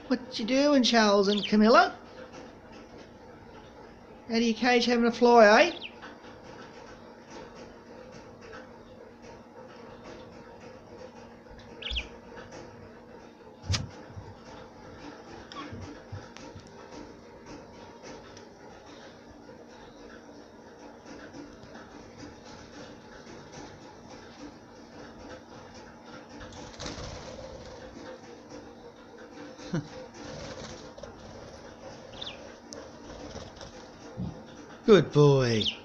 What you doing, Charles and Camilla? Out of your cage having a fly, eh? Good boy.